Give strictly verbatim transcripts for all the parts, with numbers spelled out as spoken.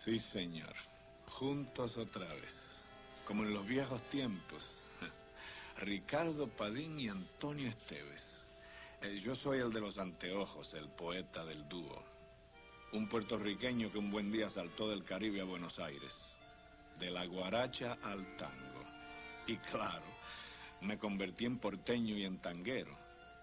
Sí, señor. Juntos otra vez. Como en los viejos tiempos. Ricardo Padín y Antonio Esteves. Eh, yo soy el de los anteojos, el poeta del dúo. Un puertorriqueño que un buen día saltó del Caribe a Buenos Aires. De la guaracha al tango. Y claro, me convertí en porteño y en tanguero.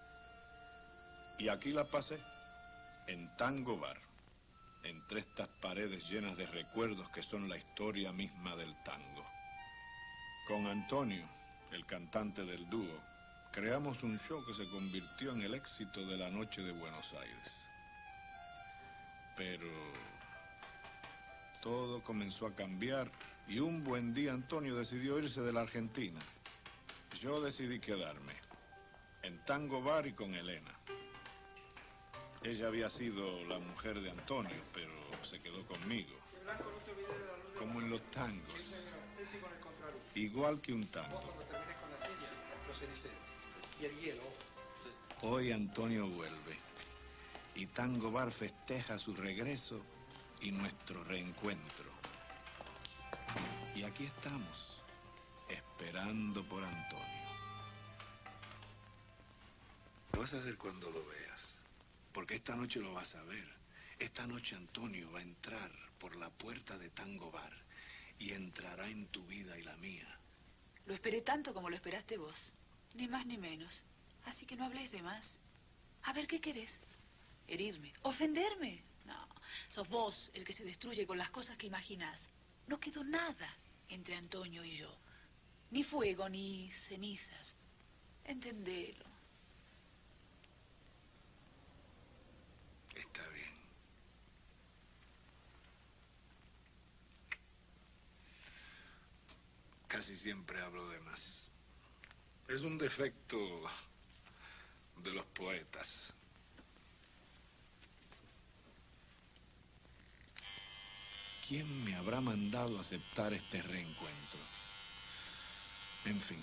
Y aquí la pasé, en Tango Bar. Entre estas paredes llenas de recuerdos que son la historia misma del tango. Con Antonio, el cantante del dúo, creamos un show que se convirtió en el éxito de la noche de Buenos Aires. Pero todo comenzó a cambiar y un buen día Antonio decidió irse de la Argentina. Yo decidí quedarme en Tango Bar y con Elena. Ella había sido la mujer de Antonio, pero se quedó conmigo. Como en los tangos. Igual que un tango. Hoy Antonio vuelve. Y Tango Bar festeja su regreso y nuestro reencuentro. Y aquí estamos, esperando por Antonio. ¿Qué vas a hacer cuando lo veas? Porque esta noche lo vas a ver. Esta noche Antonio va a entrar por la puerta de Tango Bar y entrará en tu vida y la mía. Lo esperé tanto como lo esperaste vos. Ni más ni menos. Así que no hables de más. A ver, ¿qué querés? ¿Herirme? ¿Ofenderme? No, sos vos el que se destruye con las cosas que imaginás. No quedó nada entre Antonio y yo. Ni fuego, ni cenizas. Entendelo. Está bien. Casi siempre hablo de más. Es un defecto de los poetas. ¿Quién me habrá mandado aceptar este reencuentro? En fin.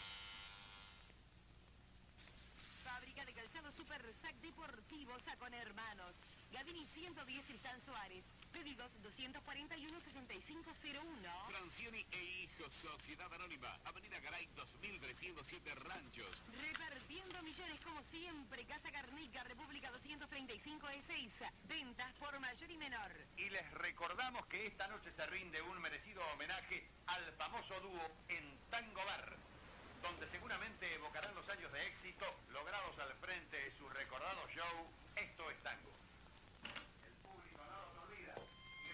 Fábrica de calzado Super Sac Deportivo Sacón Hermanos. Gavini ciento diez Tristán Suárez. Pedidos doscientos cuarenta y uno, sesenta y cinco cero uno. Francioni e Hijos, Sociedad Anónima, Avenida Garay dos mil trescientos siete Ranchos. Repartiendo millones como siempre. Casa Garnica, República doscientos treinta y cinco E seis. Ventas por mayor y menor. Y les recordamos que esta noche se rinde un merecido homenaje al famoso dúo en Tango Bar, donde seguramente evocarán los años de éxito logrados al frente de su recordado show Esto es Tango. El público no los olvida. Y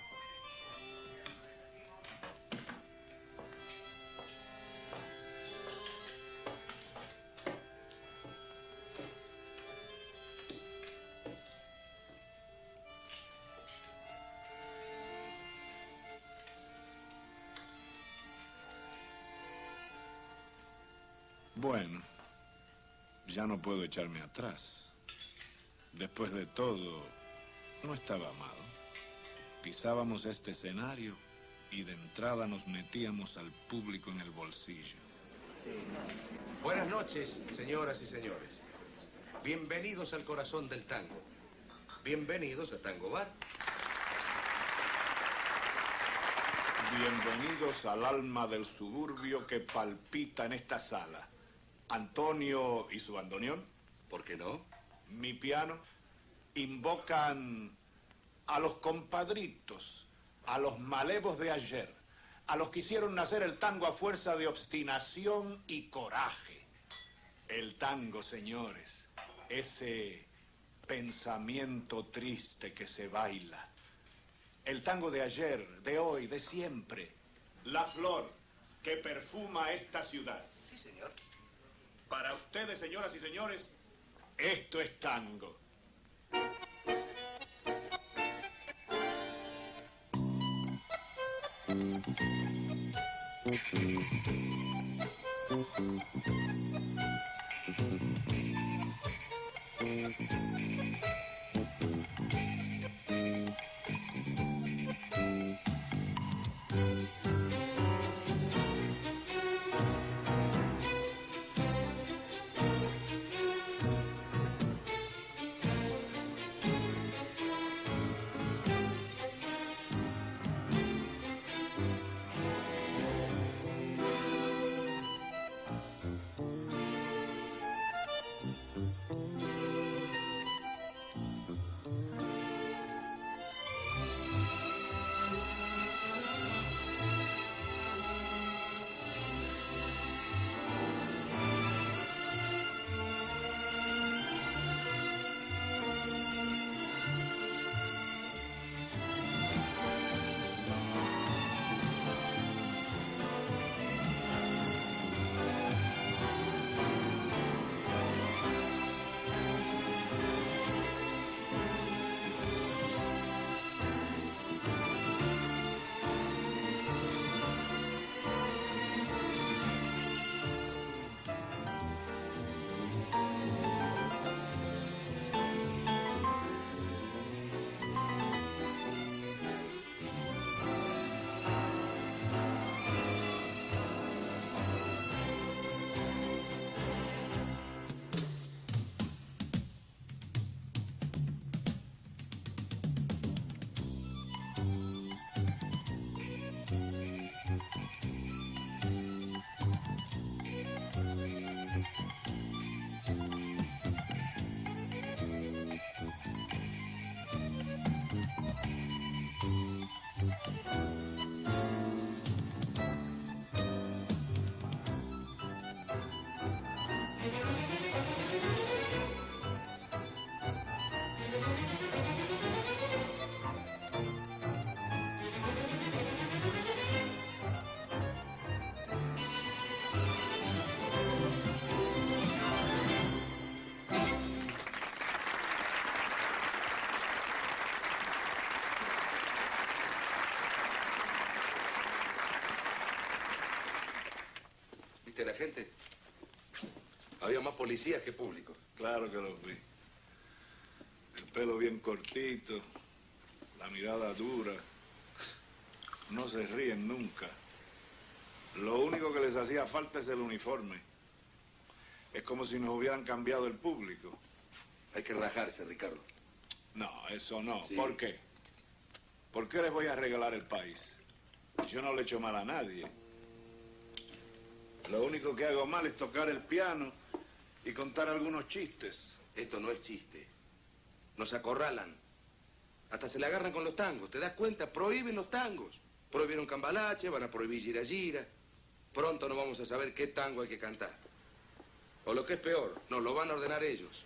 Bueno, ya no puedo echarme atrás. Después de todo, no estaba mal. Pisábamos este escenario y de entrada nos metíamos al público en el bolsillo. Buenas noches, señoras y señores. Bienvenidos al corazón del tango. Bienvenidos a Tango Bar. Bienvenidos al alma del suburbio que palpita en esta sala. Antonio y su bandoneón. ¿Por qué no? Mi piano. Invocan a los compadritos, a los malevos de ayer, a los que hicieron nacer el tango a fuerza de obstinación y coraje. El tango, señores, ese pensamiento triste que se baila. El tango de ayer, de hoy, de siempre. La flor que perfuma esta ciudad. Sí, señor. Para ustedes, señoras y señores, esto es tango. la gente? Había más policías que público. Claro que los vi. El pelo bien cortito, la mirada dura. No se ríen nunca. Lo único que les hacía falta es el uniforme. Es como si nos hubieran cambiado el público. Hay que rajarse, Ricardo. No, eso no. Sí. ¿Por qué? ¿Por qué les voy a regalar el país? Yo no le echo mal a nadie. Lo único que hago mal es tocar el piano y contar algunos chistes. Esto no es chiste. Nos acorralan. Hasta se le agarran con los tangos. ¿Te das cuenta? Prohíben los tangos. Prohibieron cambalache, van a prohibir gira gira. Pronto no vamos a saber qué tango hay que cantar. O lo que es peor, nos lo van a ordenar ellos.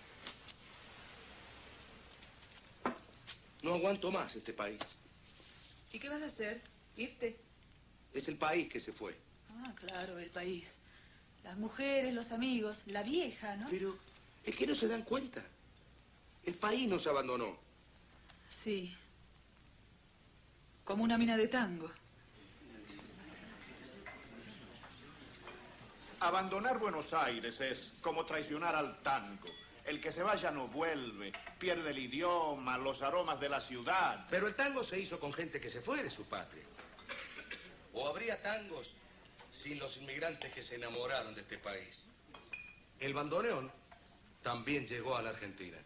No aguanto más este país. ¿Y qué vas a hacer? ¿Irte? Es el país que se fue. Ah, claro, el país. Las mujeres, los amigos, la vieja, ¿no? Pero es que no se dan cuenta. El país nos abandonó. Sí. Como una mina de tango. Abandonar Buenos Aires es como traicionar al tango. El que se vaya no vuelve, pierde el idioma, los aromas de la ciudad. Pero el tango se hizo con gente que se fue de su patria. ¿O habría tangos sin los inmigrantes que se enamoraron de este país? El bandoneón también llegó a la Argentina.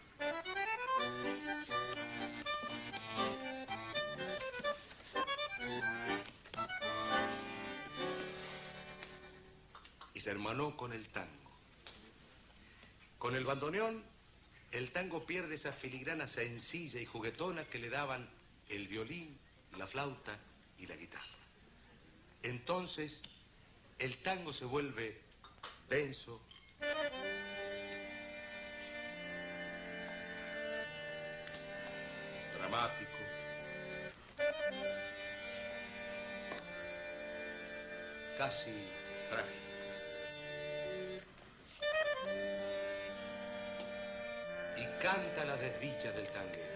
Y se hermanó con el tango. Con el bandoneón, el tango pierde esa filigrana sencilla y juguetona que le daban el violín, la flauta y la guitarra. Entonces, el tango se vuelve denso, dramático, casi trágico. Y canta la desdicha del tanguero,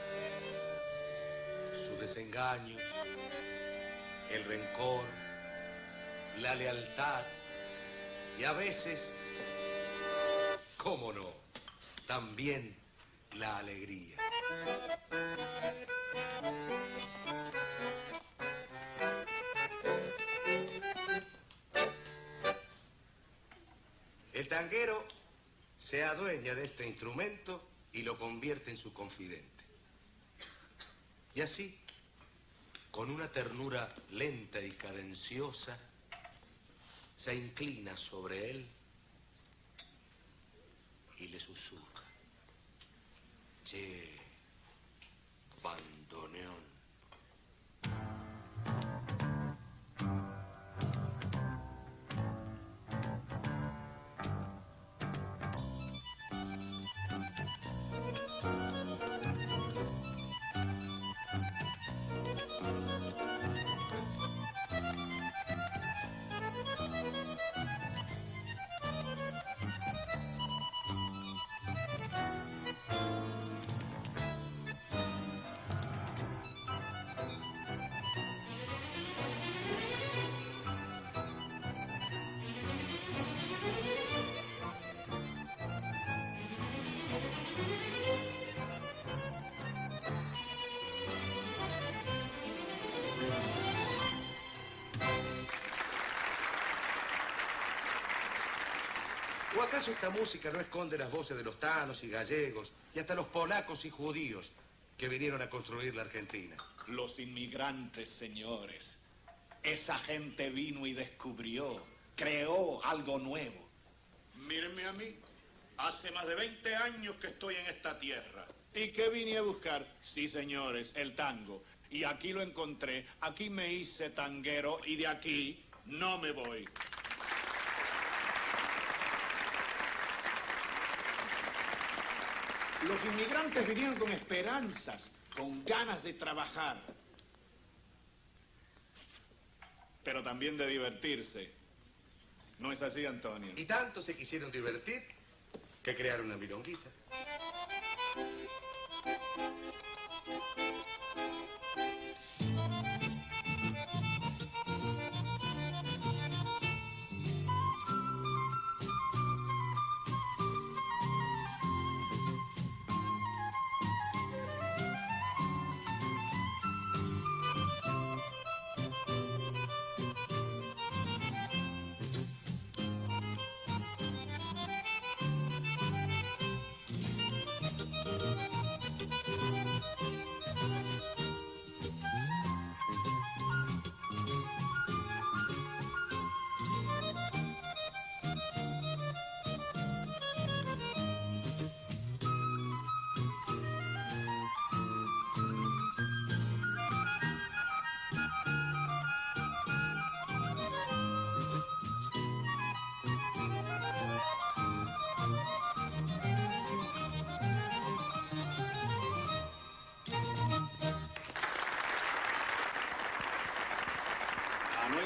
su desengaño, el rencor, la lealtad y a veces, cómo no, también la alegría. El tanguero se adueña de este instrumento y lo convierte en su confidente. Y así, con una ternura lenta y cadenciosa, se inclina sobre él y le susurra: che, bandoneón. ¿O acaso esta música no esconde las voces de los tanos y gallegos y hasta los polacos y judíos que vinieron a construir la Argentina? Los inmigrantes, señores. Esa gente vino y descubrió, creó algo nuevo. Mírenme a mí. Hace más de veinte años que estoy en esta tierra. ¿Y qué vine a buscar? Sí, señores, el tango. Y aquí lo encontré, aquí me hice tanguero y de aquí no me voy. Los inmigrantes vinieron con esperanzas, con ganas de trabajar, pero también de divertirse. ¿No es así, Antonio? Y tanto se quisieron divertir que crearon una milonguita.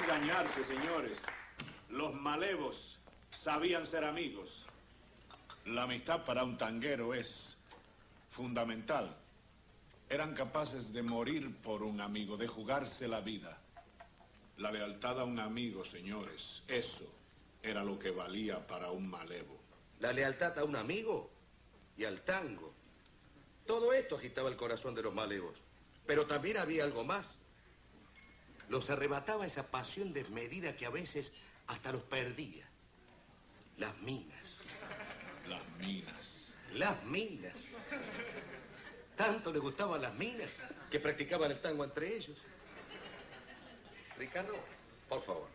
engañarse, señores. Los malevos sabían ser amigos. La amistad para un tanguero es fundamental. Eran capaces de morir por un amigo, de jugarse la vida. La lealtad a un amigo, señores, eso era lo que valía para un malevo. La lealtad a un amigo y al tango. Todo esto agitaba el corazón de los malevos. Pero también había algo más. Los arrebataba esa pasión desmedida que a veces hasta los perdía. Las minas. Las minas. Las minas. Tanto les gustaban las minas que practicaban el tango entre ellos. Ricardo, por favor.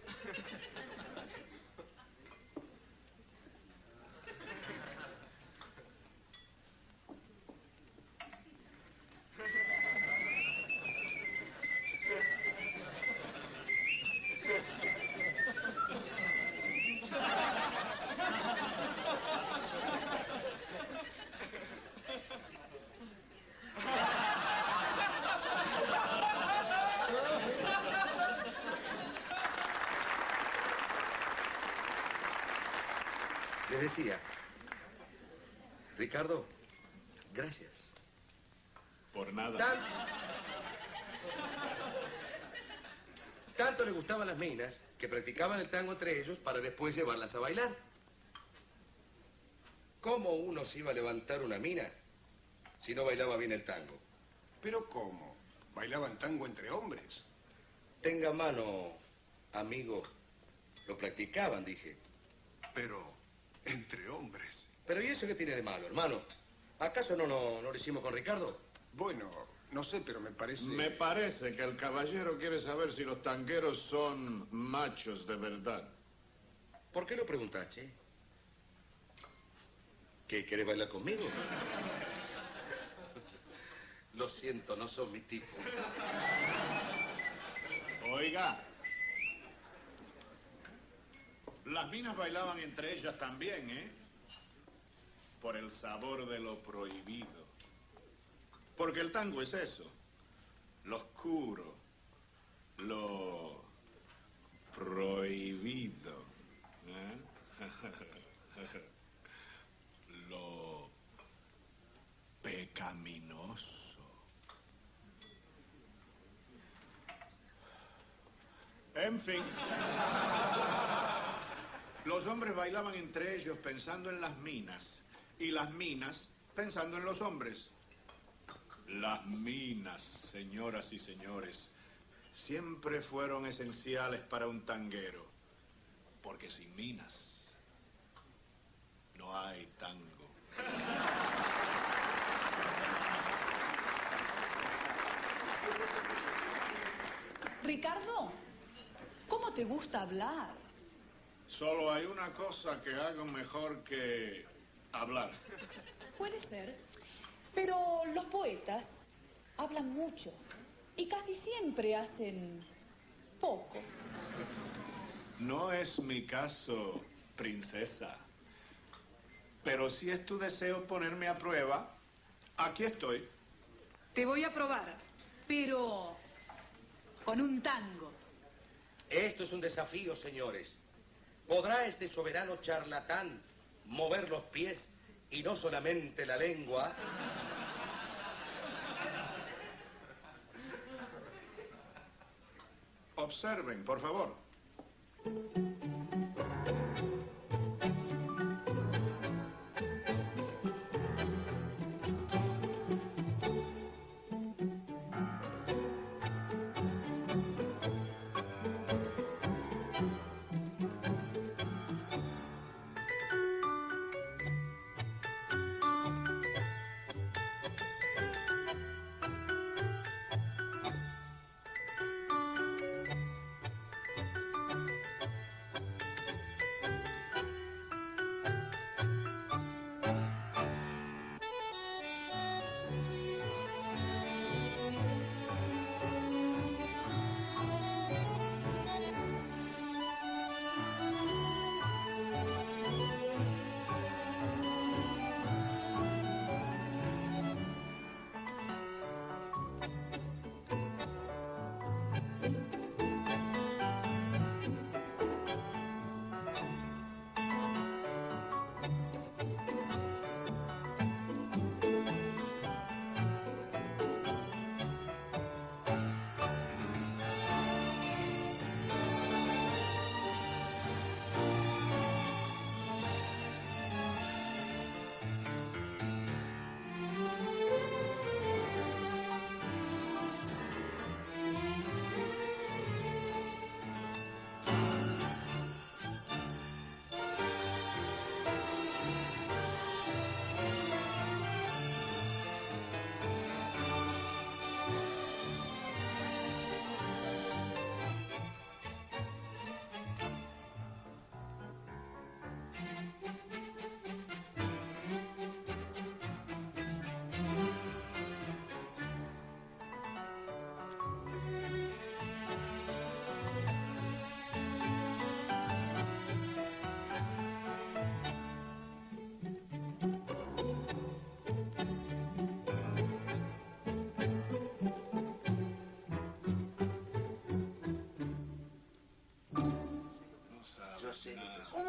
Les decía, Ricardo, gracias. Por nada. Tan... Tanto les gustaban las minas que practicaban el tango entre ellos para después llevarlas a bailar. ¿Cómo uno se iba a levantar una mina si no bailaba bien el tango? ¿Pero cómo? ¿Bailaban tango entre hombres? Tenga mano, amigo. Lo practicaban, dije. Pero entre hombres. Pero ¿y eso qué tiene de malo, hermano? ¿Acaso no, no, no lo hicimos con Ricardo? Bueno, no sé, pero me parece... Me parece que el caballero quiere saber si los tangueros son machos de verdad. ¿Por qué lo preguntaste? ¿Qué, querés bailar conmigo? Lo siento, no son mi tipo. Oiga. Las minas bailaban entre ellas también, ¿eh? Por el sabor de lo prohibido. Porque el tango es eso. Lo oscuro. Lo prohibido. ¿Eh? Lo pecaminoso. En fin. Los hombres bailaban entre ellos pensando en las minas y las minas pensando en los hombres. Las minas, señoras y señores, siempre fueron esenciales para un tanguero, porque sin minas no hay tango. Ricardo, ¿cómo te gusta hablar? Solo hay una cosa que hago mejor que hablar. Puede ser, pero los poetas hablan mucho y casi siempre hacen poco. No es mi caso, princesa. Pero si es tu deseo ponerme a prueba, aquí estoy. Te voy a probar, pero con un tango. Esto es un desafío, señores. ¿Podrá este soberano charlatán mover los pies y no solamente la lengua? Observen, por favor.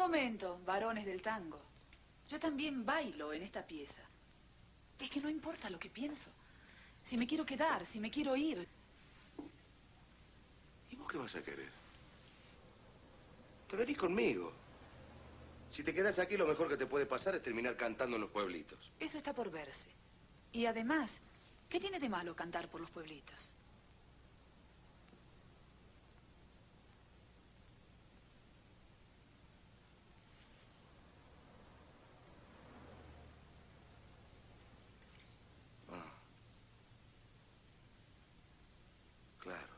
momento, varones del tango. Yo también bailo en esta pieza. Es que no importa lo que pienso. Si me quiero quedar, si me quiero ir. ¿Y vos qué vas a querer? Te venís conmigo. Si te quedas aquí, lo mejor que te puede pasar es terminar cantando en los pueblitos. Eso está por verse. Y además, ¿qué tiene de malo cantar por los pueblitos? Ah. Claro.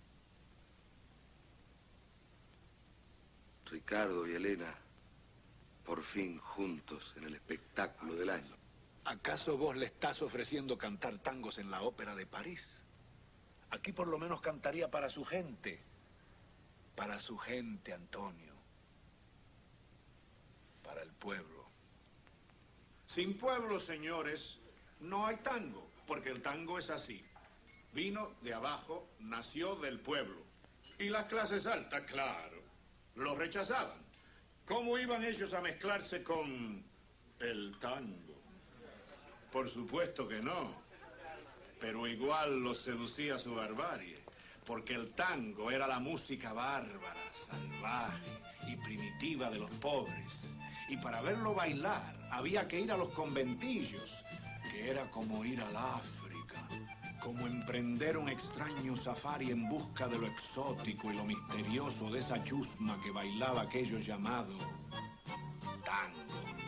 Ricardo y Elena, por fin juntos en el espectáculo del año. ¿Acaso vos le estás ofreciendo cantar tangos en la Ópera de París? Aquí por lo menos cantaría para su gente. Para su gente, Antonio. Para el pueblo. Sin pueblo, señores, no hay tango, porque el tango es así. Vino de abajo, nació del pueblo. Y las clases altas, claro, lo rechazaban. ¿Cómo iban ellos a mezclarse con el tango? Por supuesto que no. Pero igual los seducía su barbarie. Porque el tango era la música bárbara, salvaje y primitiva de los pobres. Y para verlo bailar había que ir a los conventillos, que era como ir al África, como emprender un extraño safari en busca de lo exótico y lo misterioso de esa chusma que bailaba aquello llamado tango.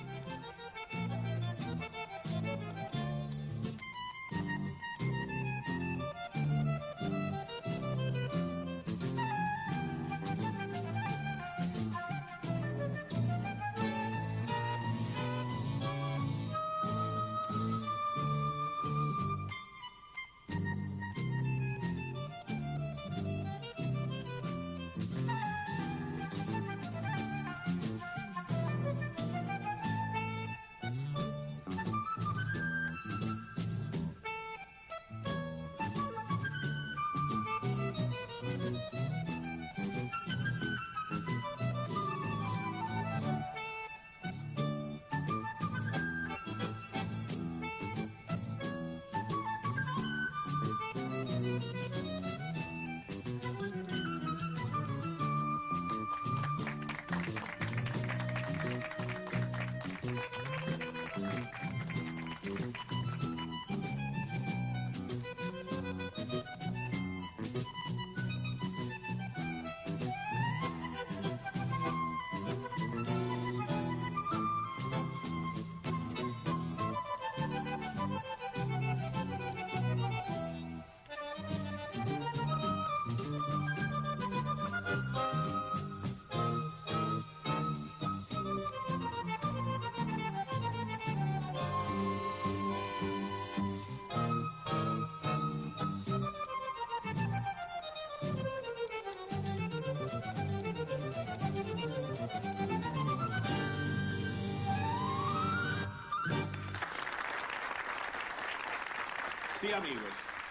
Sí, amigos.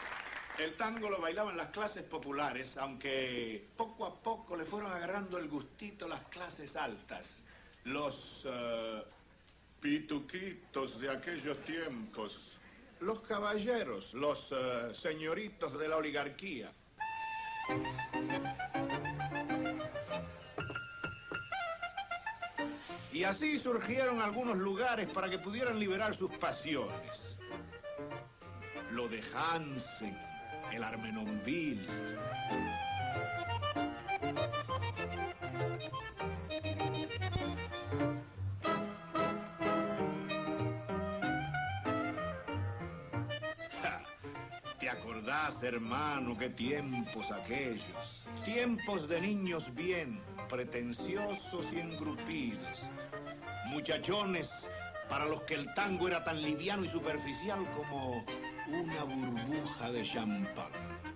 El tango lo bailaban las clases populares, aunque poco a poco le fueron agarrando el gustito las clases altas. Los uh, pituquitos de aquellos tiempos. Los caballeros, los uh, señoritos de la oligarquía. Y así surgieron algunos lugares para que pudieran liberar sus pasiones. Lo de Hansen, el Armenonville. Ja, ¿te acordás, hermano, qué tiempos aquellos? Tiempos de niños bien, pretenciosos y engrupidos. Muchachones para los que el tango era tan liviano y superficial como una burbuja de champán.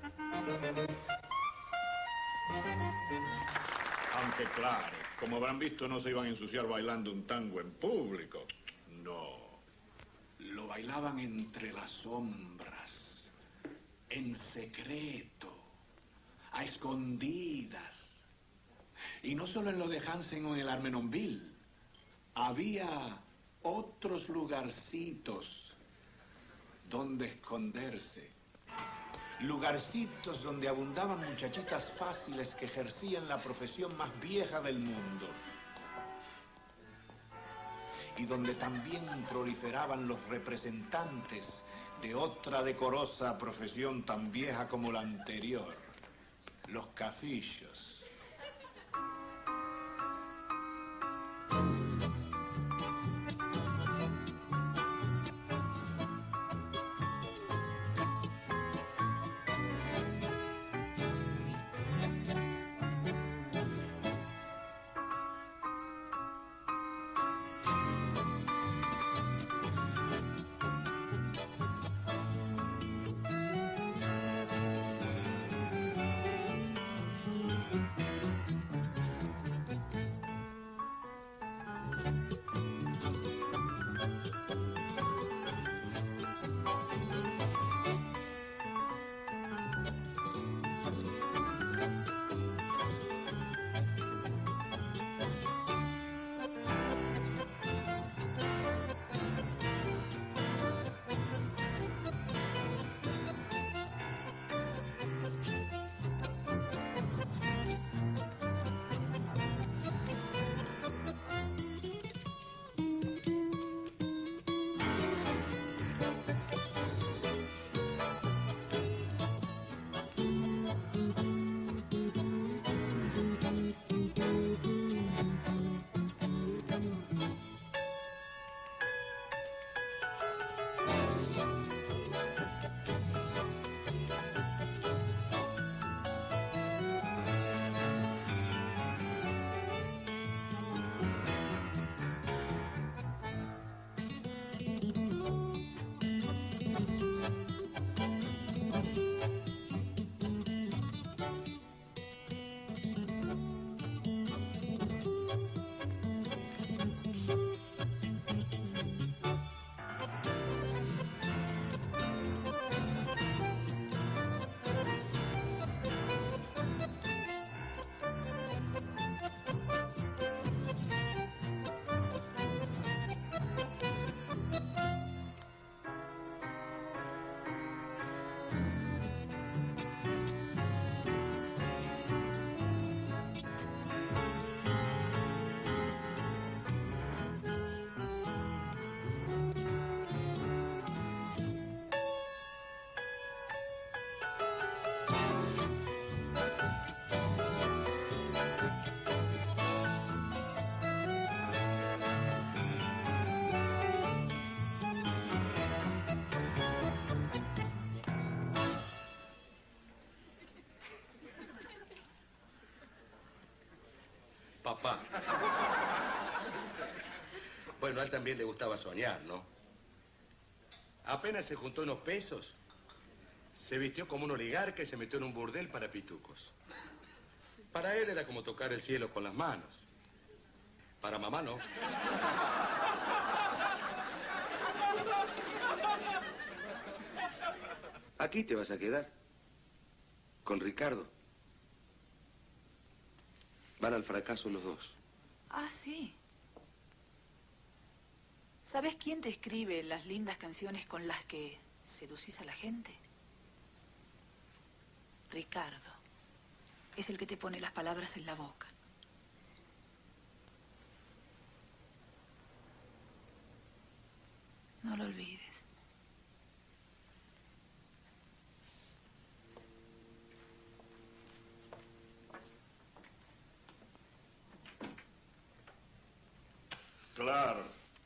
Aunque claro, como habrán visto, no se iban a ensuciar bailando un tango en público. No, lo bailaban entre las sombras, en secreto, a escondidas. Y no solo en lo de Hansen o en el Armenonville. Había otros lugarcitos donde esconderse. Lugarcitos donde abundaban muchachitas fáciles que ejercían la profesión más vieja del mundo. Y donde también proliferaban los representantes de otra decorosa profesión tan vieja como la anterior, los cafillos. Papá. Bueno, a él también le gustaba soñar, ¿no? Apenas se juntó unos pesos, se vistió como un oligarca y se metió en un burdel para pitucos. Para él era como tocar el cielo con las manos. Para mamá, no. Aquí te vas a quedar. Con Ricardo. Van al fracaso los dos. Ah, sí. ¿Sabes quién te escribe las lindas canciones con las que seducís a la gente? Ricardo. Es el que te pone las palabras en la boca. No lo olvides. Claro.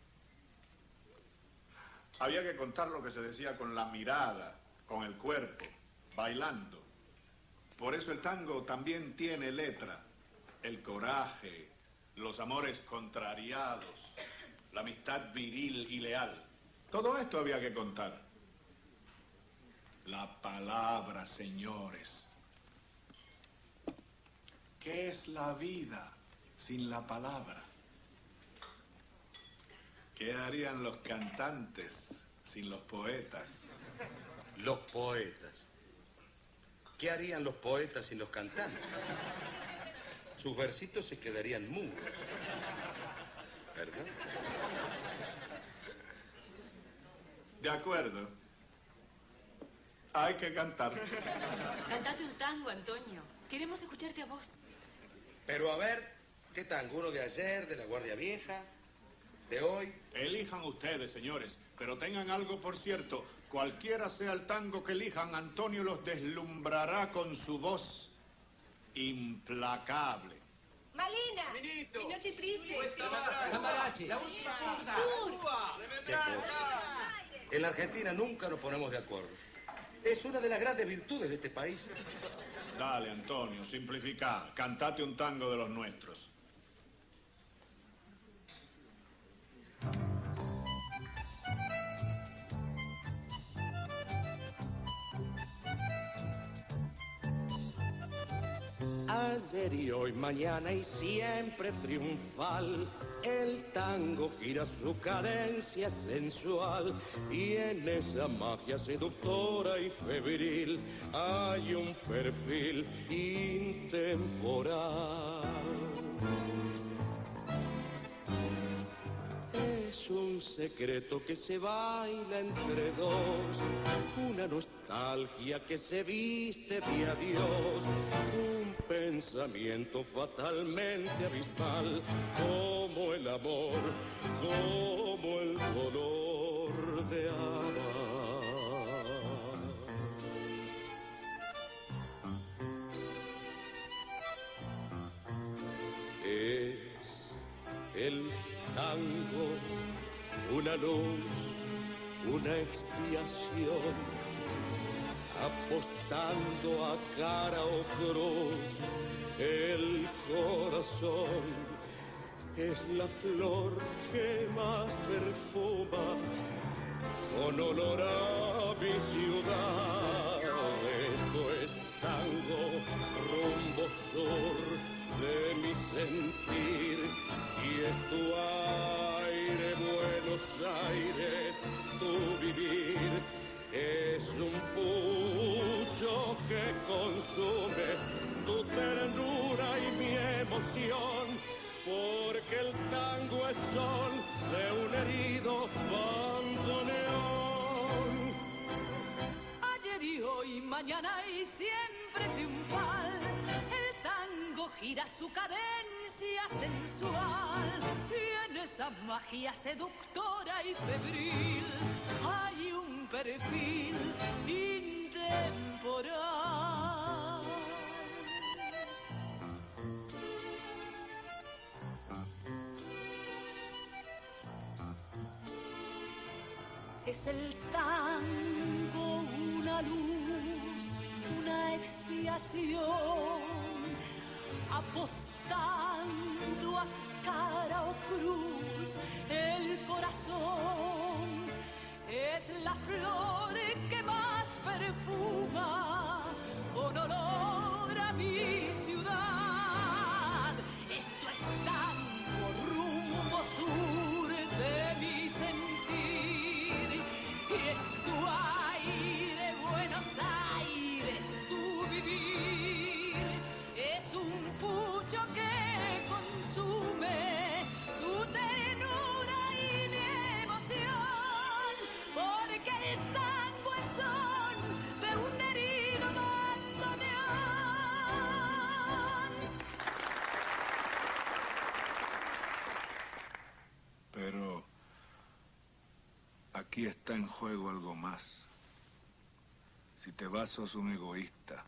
Había que contar lo que se decía con la mirada, con el cuerpo, bailando. Por eso el tango también tiene letra. El coraje, los amores contrariados, la amistad viril y leal. Todo esto había que contar. La palabra, señores. ¿Qué es la vida sin la palabra? ¿Qué harían los cantantes sin los poetas? Los poetas. ¿Qué harían los poetas sin los cantantes? sus versitos se quedarían mudos. ¿Verdad? De acuerdo. Hay que cantar. Cantate un tango, Antonio. Queremos escucharte a vos. Pero a ver, ¿qué tango? ¿Uno de ayer, de la Guardia Vieja, de hoy? Elijan ustedes, señores, pero tengan algo por cierto. Cualquiera sea el tango que elijan, Antonio los deslumbrará con su voz implacable. Malina. Minito. Mi noche triste. Cambalache. La última punta. ¿Qué cosa? En la Argentina nunca nos ponemos de acuerdo. Es una de las grandes virtudes de este país. Dale, Antonio, simplifica. Cantate un tango de los nuestros. Ayer y hoy, mañana y siempre triunfal, el tango gira su cadencia sensual y en esa magia seductora y febril hay un perfil intemporal. Es un secreto que se baila entre dos, una nostalgia que se viste de adiós, un pensamiento fatalmente abismal, como el amor, como el dolor de amar. Es el tango una luz, una expiación, apostando a cara o cruz, el corazón es la flor que más perfuma, con olor a mi ciudad. Esto es tango, rumbo sur de mi sentir, y es tu aire, Buenos Aires, tu vivir. Es un pucho que consume tu ternura y mi emoción, porque el tango es son de un herido bandoneón. Ayer y hoy, mañana y siempre triunfal, el tango gira su cadencia sensual y en esa magia seductora y febril hay un perfil intemporal. Es el tango una luz, una expiación, apostando a cara o cruz, el corazón es la flor que más perfuma, con olor a mi ciudad. Esto es tango, rumbo sur de mi sentir, y es tu aire, Buenos Aires, tu vivir. Es un pucho que consume tu ternura y mi emoción, porque el tango es son de un herido bandoneón. Pero aquí está en juego algo más. Si te vas, sos un egoísta.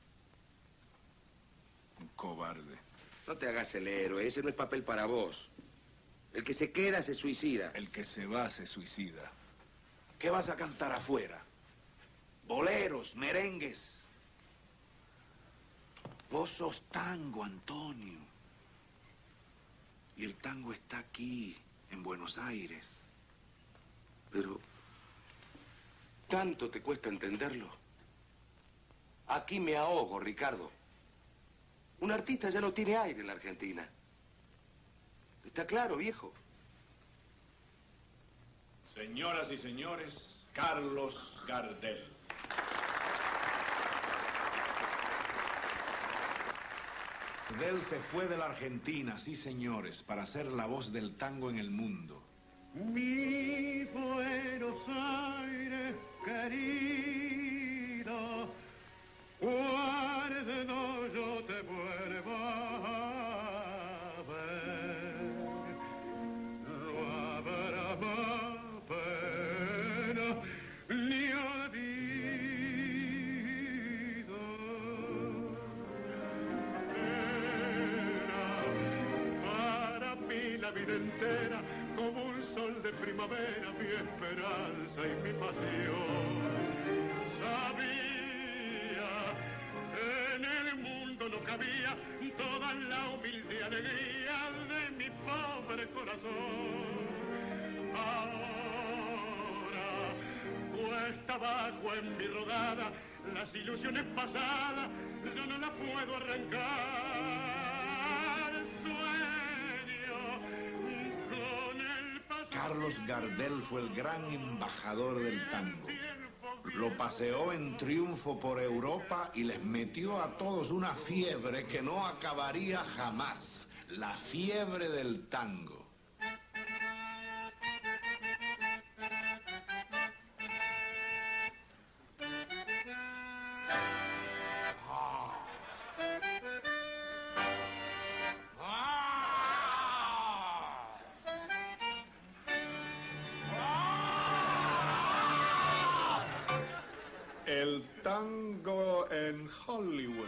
Un cobarde. No te hagas el héroe, ese no es papel para vos. El que se queda se suicida. El que se va se suicida. ¿Qué vas a cantar afuera? Boleros, merengues. Vos sos tango, Antonio. Y el tango está aquí, en Buenos Aires. Pero, ¿tanto te cuesta entenderlo? Aquí me ahogo, Ricardo. Un artista ya no tiene aire en la Argentina. ¿Está claro, viejo? Señoras y señores, Carlos Gardel. Gardel se fue de la Argentina, sí señores, para ser la voz del tango en el mundo. Mi Buenos Aires querido, cuando yo te vuelva a ver, no habrá más pena ni olvido. Era para mí la vida entera como un sol de primavera, mi esperanza y mi pasión. Sabía que en el mundo no cabía toda la humilde alegría de mi pobre corazón. Ahora cuesta abajo en mi rodada, las ilusiones pasadas yo no las puedo arrancar. Sueño con el pasado. Carlos Gardel fue el gran embajador del tango. Lo paseó en triunfo por Europa y les metió a todos una fiebre que no acabaría jamás. La fiebre del tango. El tango en Hollywood.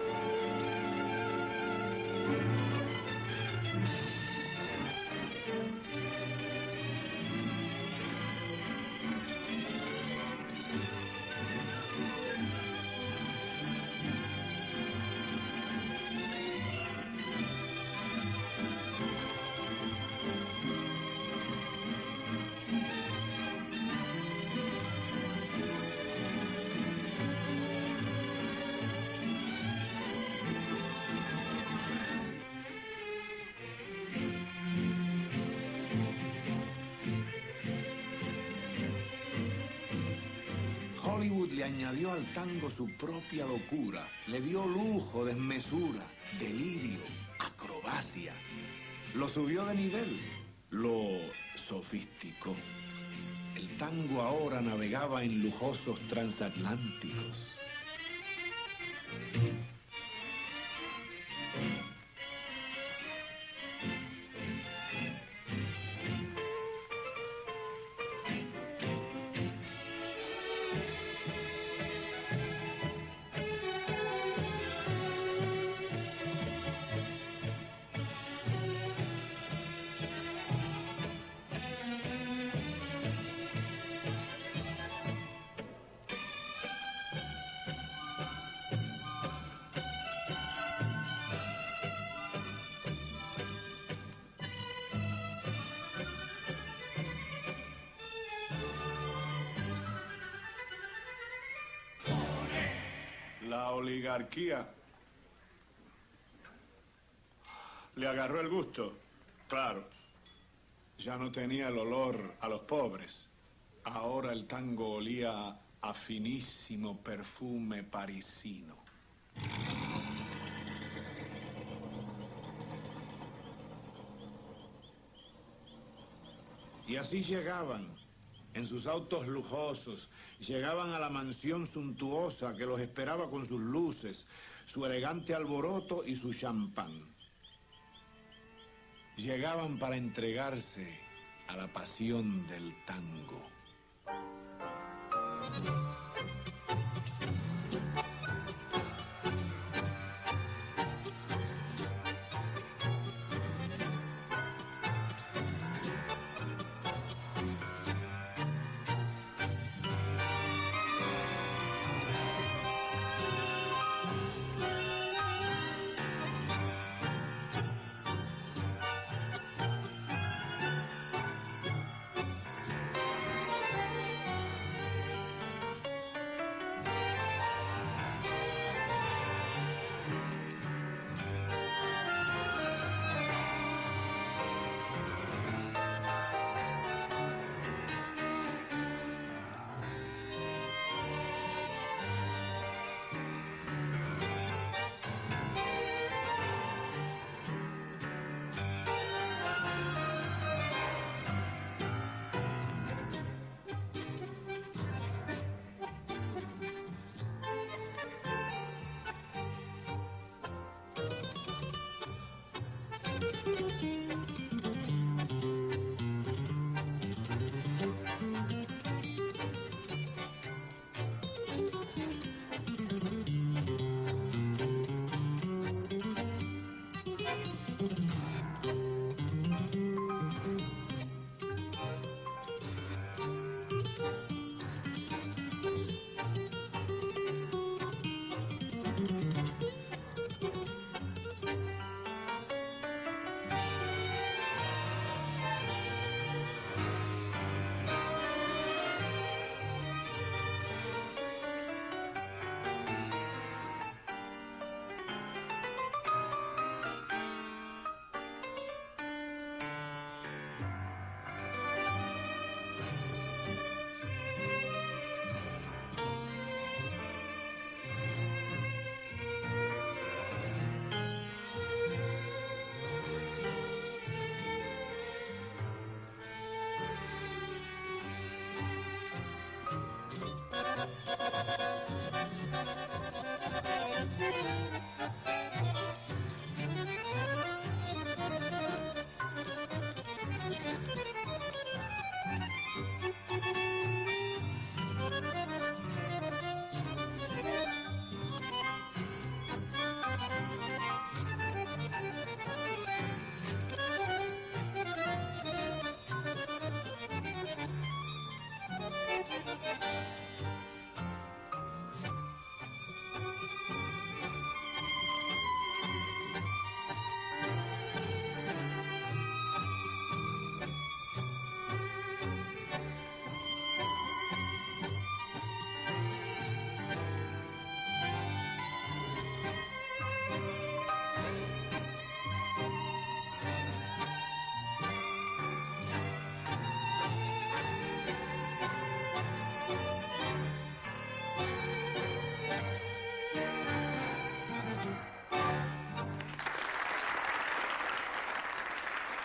Hollywood le añadió al tango su propia locura, le dio lujo, desmesura, delirio, acrobacia. Lo subió de nivel, lo sofisticó. El tango ahora navegaba en lujosos transatlánticos. La oligarquía le agarró el gusto, claro. Ya no tenía el olor a los pobres. Ahora el tango olía a finísimo perfume parisino. Y así llegaban, en sus autos lujosos, llegaban a la mansión suntuosa que los esperaba con sus luces, su elegante alboroto y su champán. Llegaban para entregarse a la pasión del tango.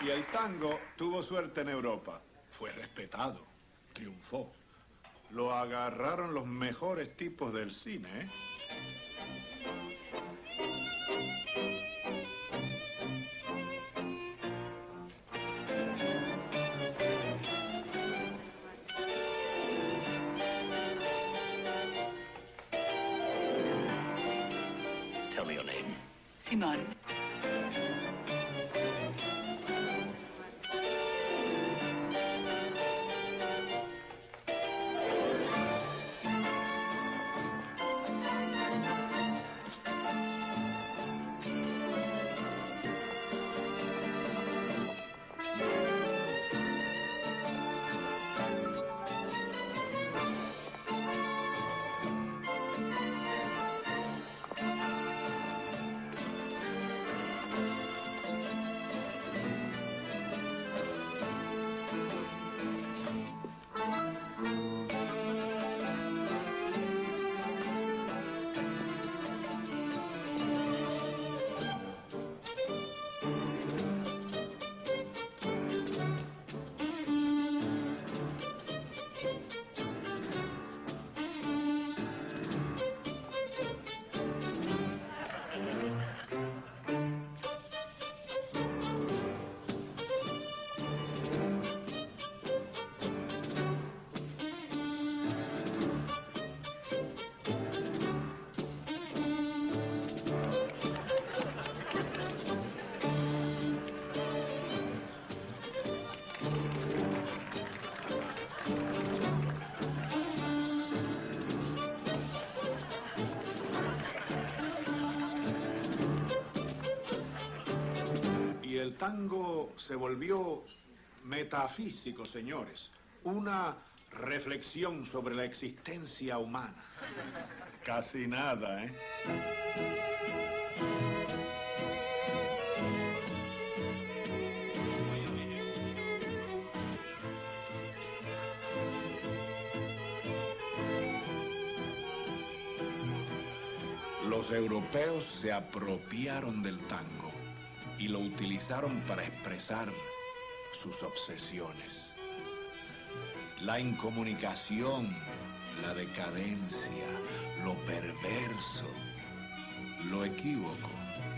Y el tango tuvo suerte en Europa. Fue respetado, triunfó. Lo agarraron los mejores tipos del cine, ¿eh? Tell me your name. Simón. El tango se volvió metafísico, señores. Una reflexión sobre la existencia humana. Casi nada, ¿eh? Los europeos se apropiaron del tango y lo utilizaron para expresar sus obsesiones. La incomunicación, la decadencia, lo perverso, lo equívoco.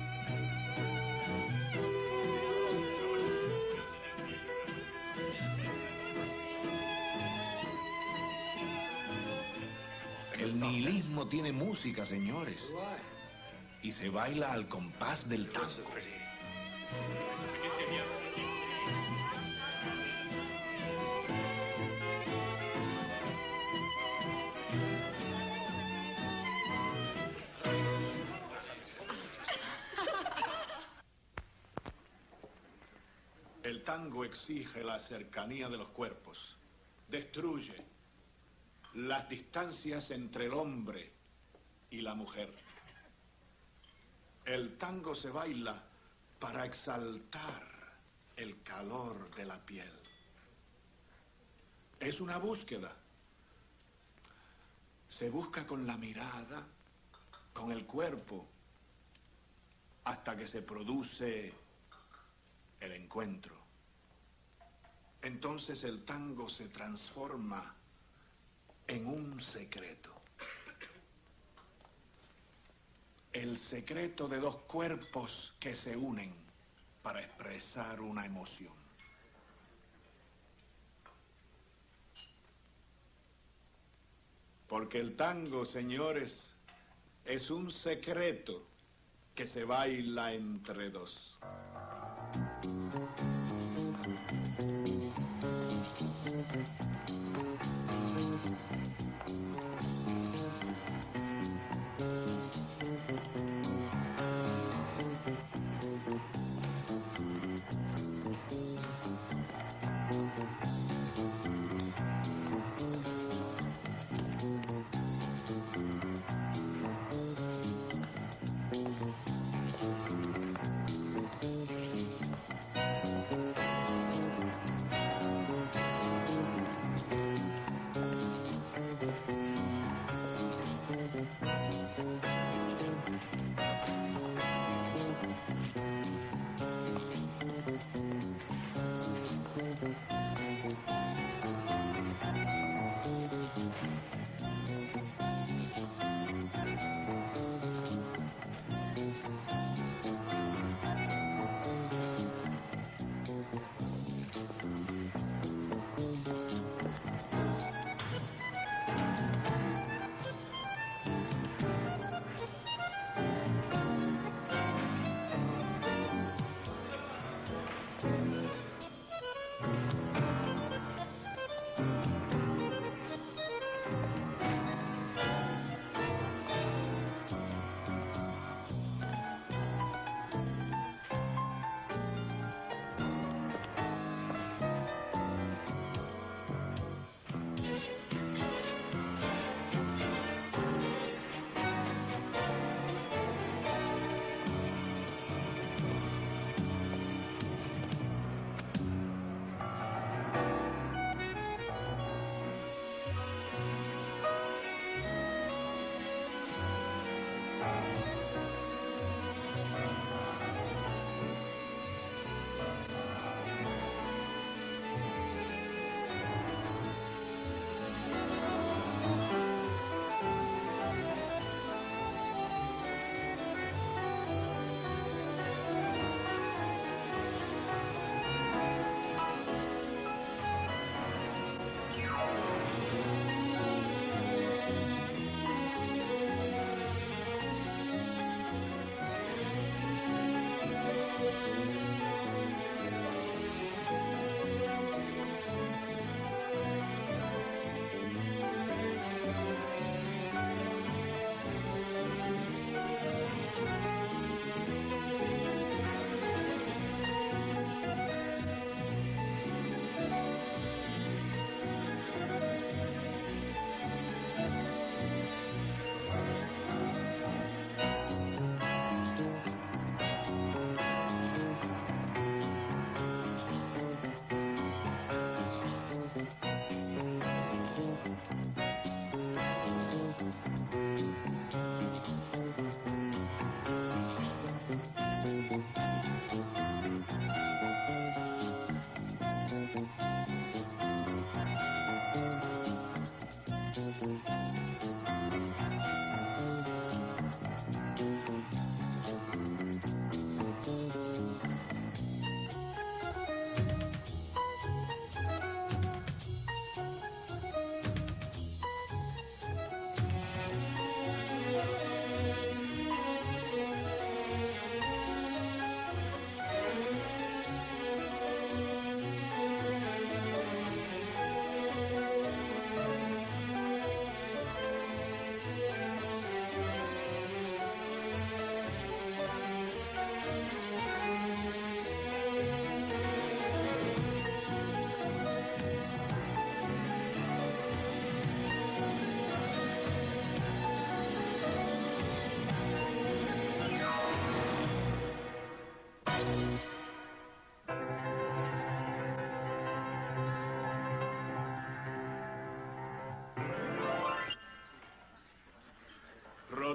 El nihilismo tiene música, señores, y se baila al compás del tango. El tango exige la cercanía de los cuerpos, destruye las distancias entre el hombre y la mujer. El tango se baila para exaltar el calor de la piel. Es una búsqueda. Se busca con la mirada, con el cuerpo, hasta que se produce el encuentro. Entonces el tango se transforma en un secreto. El secreto de dos cuerpos que se unen para expresar una emoción. Porque el tango, señores, es un secreto que se baila entre dos.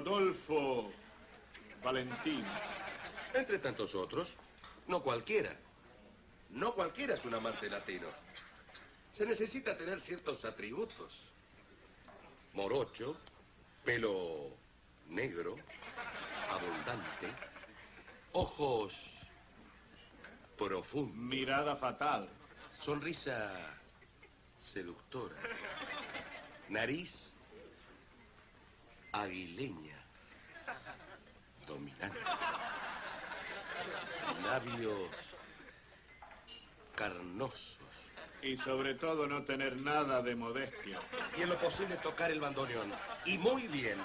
Rodolfo Valentino. Entre tantos otros, no cualquiera. No cualquiera es un amante latino. Se necesita tener ciertos atributos. Morocho, pelo negro, abundante, ojos profundos. Mirada fatal. Sonrisa seductora. Nariz aguileña. Dominante. Labios carnosos. Y sobre todo no tener nada de modestia. Y en lo posible tocar el bandoneón. Y muy bien.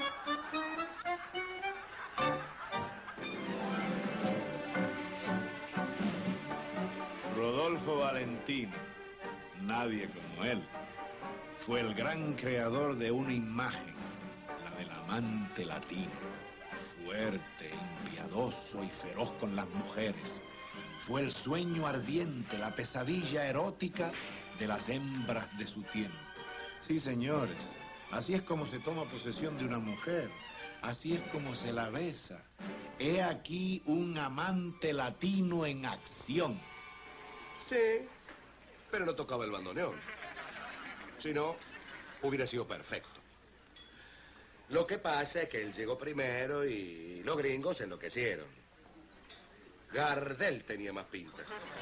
Rodolfo Valentino, nadie como él, fue el gran creador de una imagen, la del amante latino, fuerte, impiadoso y feroz con las mujeres. Fue el sueño ardiente, la pesadilla erótica de las hembras de su tiempo. Sí, señores, así es como se toma posesión de una mujer, así es como se la besa. He aquí un amante latino en acción. Sí, pero no tocaba el bandoneón. Si no, hubiera sido perfecto. Lo que pasa es que él llegó primero y los gringos se enloquecieron. Gardel tenía más pinta.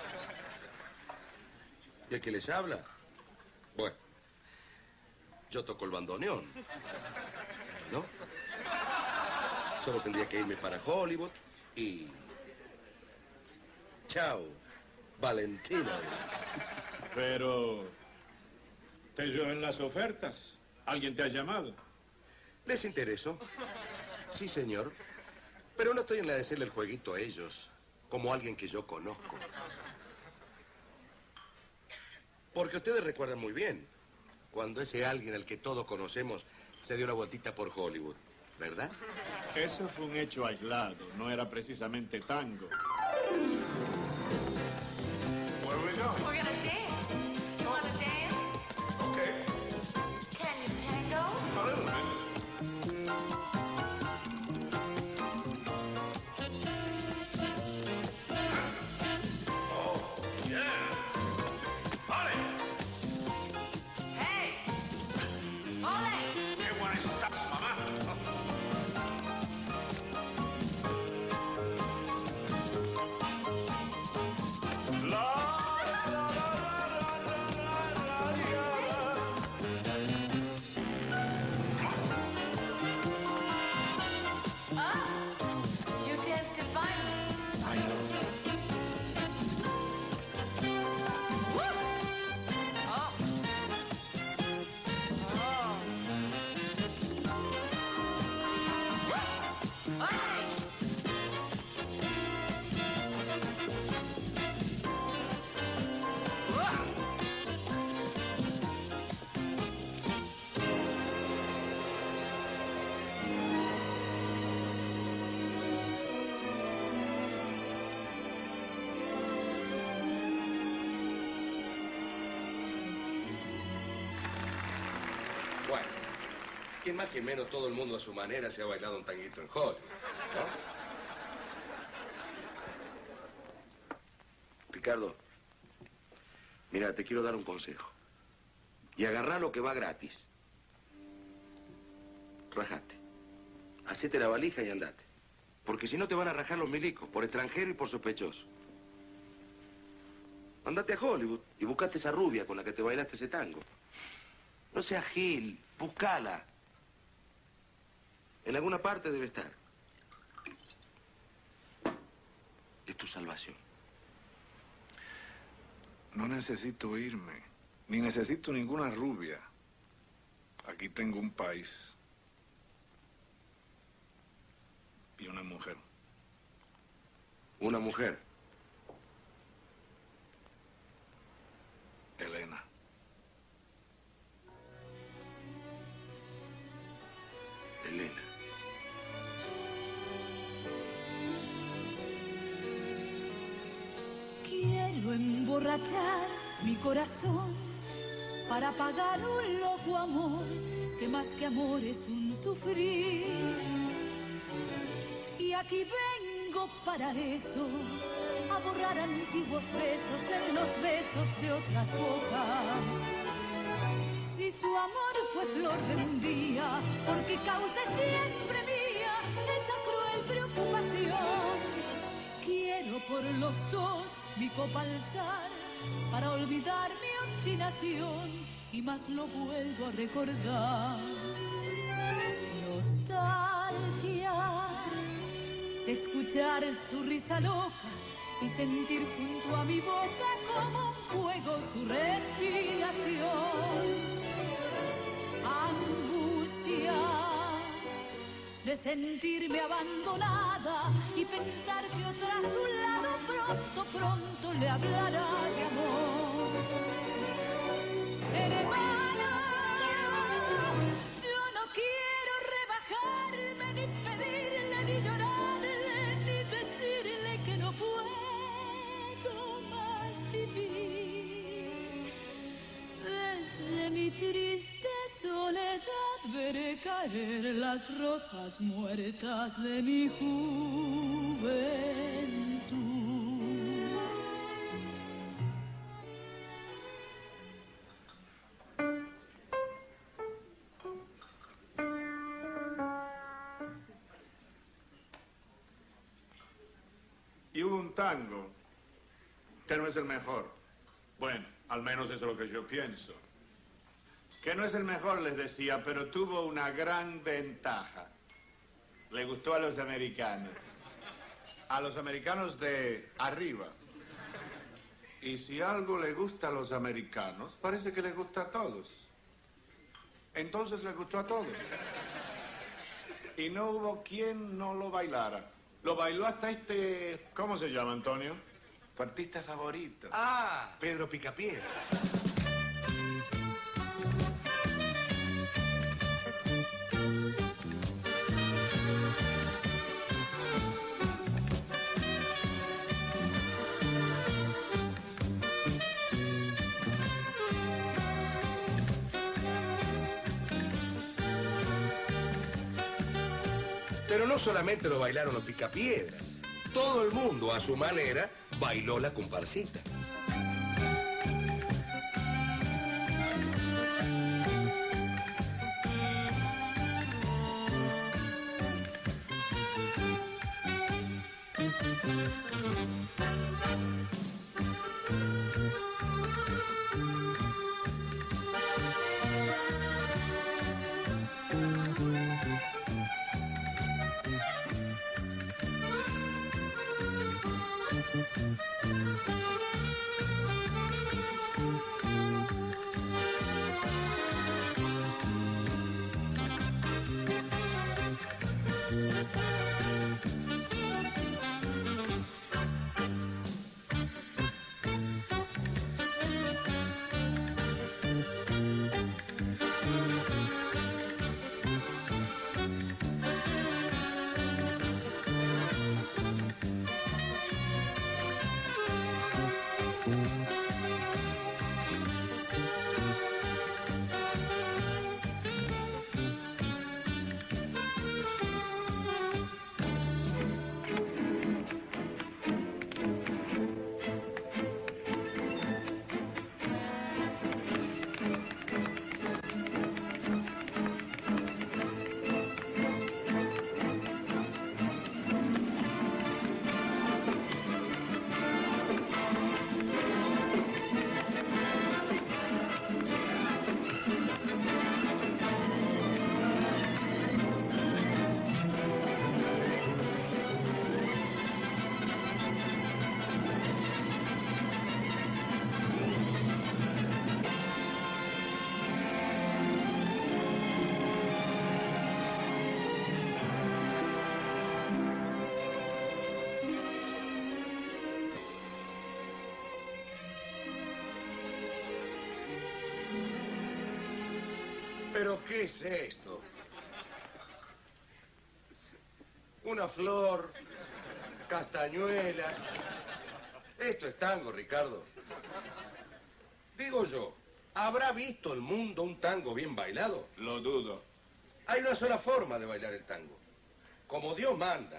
¿Y el que les habla? Bueno, yo toco el bandoneón, ¿no? Solo tendría que irme para Hollywood y... Chao, Valentino. Pero... ¿te llueven las ofertas? ¿Alguien te ha llamado? ¿Les intereso? Sí, señor. Pero no estoy en la de hacerle el jueguito a ellos, como alguien que yo conozco. Porque ustedes recuerdan muy bien cuando ese alguien al que todos conocemos se dio una vueltita por Hollywood, ¿verdad? Eso fue un hecho aislado, no era precisamente tango. Where are we going? We're gonna dance. You wanna dance? Okay. Can you tango? A little bit. Oh, yeah. Ole. Hey! Ole! Qué buena estás, mamá. You danced divinely. I know. Woo! Oh. Oh. Ole! Bueno, quien más que menos, todo el mundo a su manera se ha bailado un tanguito en Hollywood, ¿no? Ricardo, mira, te quiero dar un consejo. Y agarrá lo que va gratis. Rajate. Hacete la valija y andate. Porque si no te van a rajar los milicos, por extranjero y por sospechoso. Andate a Hollywood y buscate esa rubia con la que te bailaste ese tango. No seas gil, buscala. En alguna parte debe estar. Es tu salvación. No necesito irme, ni necesito ninguna rubia. Aquí tengo un país y una mujer. Una mujer. Elena. Elena. Quiero emborrachar mi corazón para pagar un loco amor que más que amor es un sufrir. Y aquí vengo para eso, a borrar antiguos besos en los besos de otras bocas. Si su amor fue flor de un día, porque causa siempre mía esa cruel preocupación. Quiero por los dos mi copa alzar, para olvidar mi obstinación, y más lo vuelvo a recordar. Nostalgias de escuchar su risa loca y sentir junto a mi boca como un fuego su respiración. Angustia de sentirme abandonada y pensar que otra a su lado pronto, pronto le hablará de amor. Hermana, yo no quiero rebajarme, ni pedirle, ni llorarle, ni decirle que no puedo más vivir. Desde mi triste soledad veré caer las rosas muertas de mi juventud. Y hubo un tango que no es el mejor. Bueno, al menos eso es lo que yo pienso. Que no es el mejor, les decía, pero tuvo una gran ventaja. Le gustó a los americanos. A los americanos de arriba. Y si algo le gusta a los americanos, parece que les gusta a todos. Entonces les gustó a todos. Y no hubo quien no lo bailara. Lo bailó hasta este... ¿Cómo se llama, Antonio? Tu artista favorito. Ah, Pedro Picapiedra. Pero no solamente lo bailaron los Picapiedras. Todo el mundo, a su manera, bailó la comparsita. ¿Pero qué es esto? Una flor, castañuelas. Esto es tango, Ricardo. Digo yo, ¿habrá visto el mundo un tango bien bailado? Lo dudo. Hay una sola forma de bailar el tango. Como Dios manda.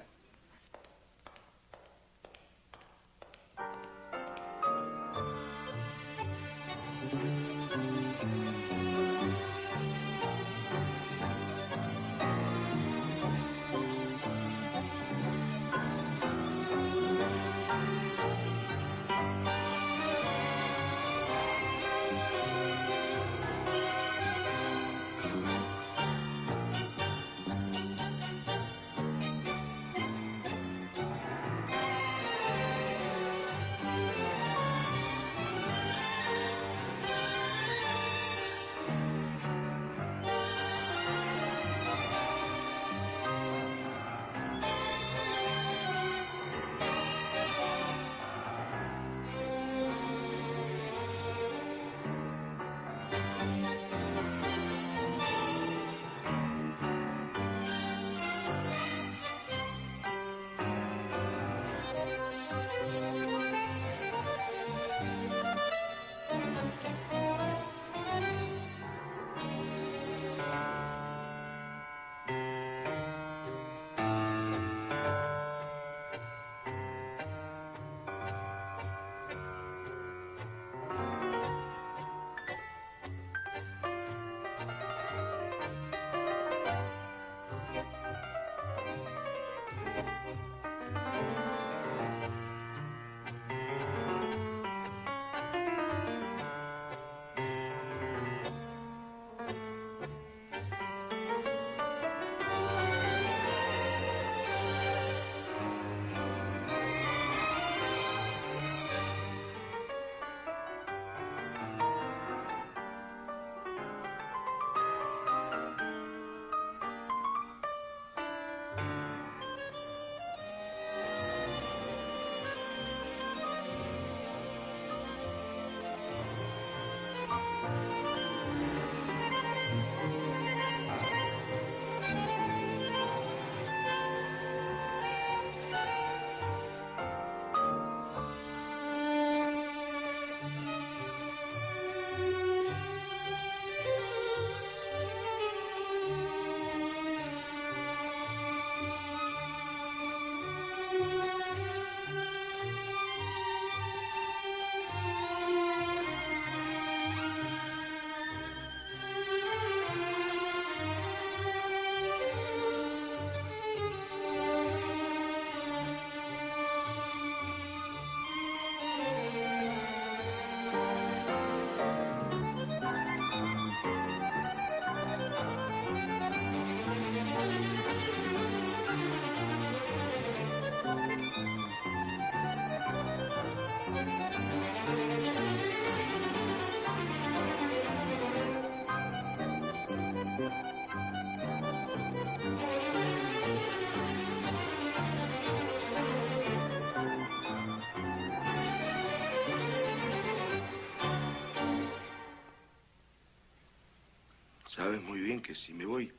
Sabes muy bien que si me voy,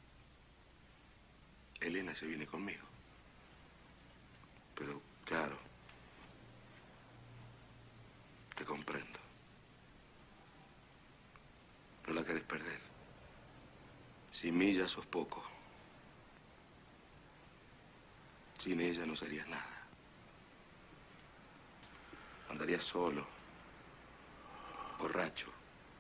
Elena se viene conmigo. Pero, claro, te comprendo. No la querés perder. Sin mí ya sos poco. Sin ella no serías nada. Andarías solo, borracho.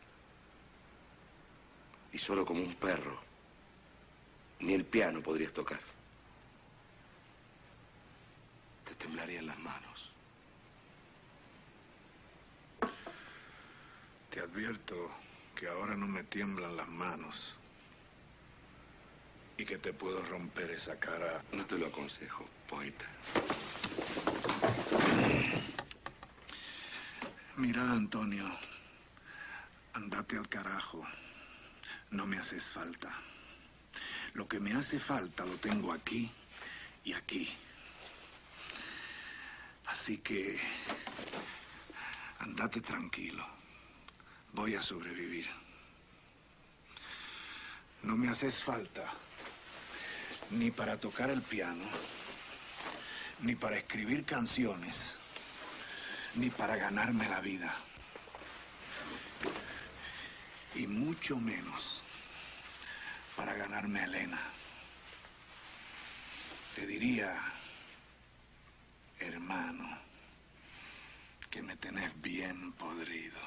Y solo como un perro. Ni el piano podrías tocar. Te temblarían las manos. Te advierto que ahora no me tiemblan las manos. Y que te puedo romper esa cara. No te lo aconsejo, poeta. Mira, Antonio, andate al carajo. No me haces falta. Lo que me hace falta lo tengo aquí y aquí. Así que andate tranquilo. Voy a sobrevivir. No me haces falta ni para tocar el piano, ni para escribir canciones, ni para ganarme la vida. Y mucho menos para ganarme a Elena. Te diría, hermano, que me tenés bien podrido.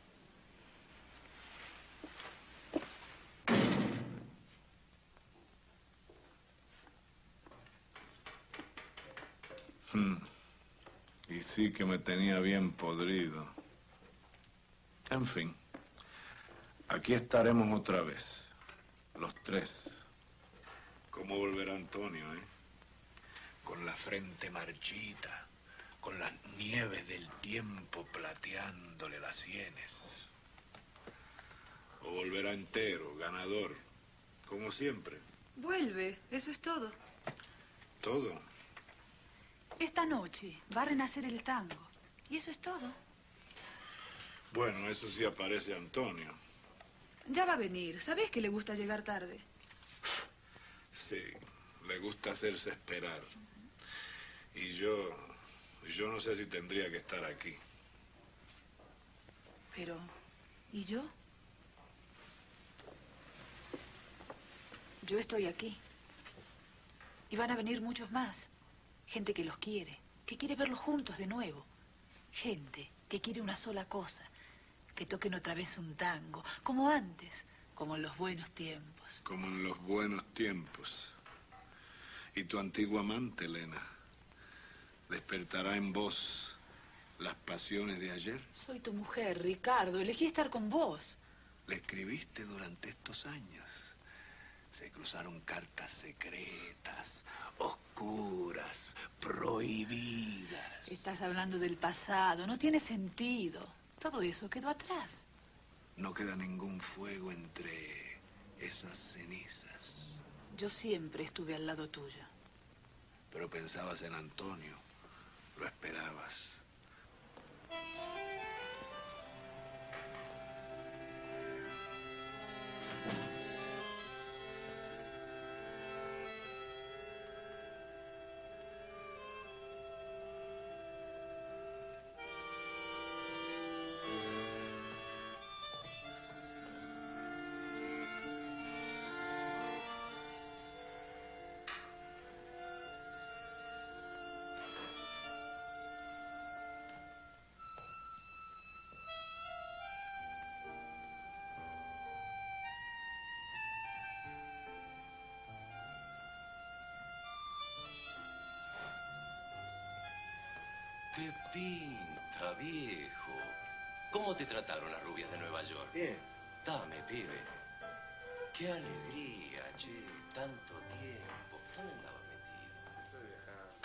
Hmm. Y sí que me tenía bien podrido. En fin, aquí estaremos otra vez, los tres. ¿Cómo volverá Antonio, eh? Con la frente marchita, con las nieves del tiempo plateándole las sienes. O volverá entero, ganador, como siempre. Vuelve, eso es todo. ¿Todo? Esta noche va a renacer el tango. Y eso es todo. Bueno, eso sí aparece Antonio. Ya va a venir. ¿Sabés que le gusta llegar tarde? Sí, le gusta hacerse esperar. Y yo, yo no sé si tendría que estar aquí. Pero, ¿y yo? Yo estoy aquí. Y van a venir muchos más. Gente que los quiere, que quiere verlos juntos de nuevo. Gente que quiere una sola cosa, que toquen otra vez un tango, como antes, como en los buenos tiempos. Como en los buenos tiempos. ¿Y tu antiguo amante, Elena, despertará en vos las pasiones de ayer? Soy tu mujer, Ricardo. Elegí estar con vos. Le escribiste durante estos años. Se cruzaron cartas secretas, oscuras, prohibidas. Estás hablando del pasado. No tiene sentido. Todo eso quedó atrás. No queda ningún fuego entre esas cenizas. Yo siempre estuve al lado tuyo. Pero pensabas en Antonio. Lo esperabas. ¡Qué pinta, viejo! ¿Cómo te trataron las rubias de Nueva York? Bien. Dame, pibe. ¡Qué alegría, che! Tanto tiempo. ¿Dónde andabas metido? Estoy viajando.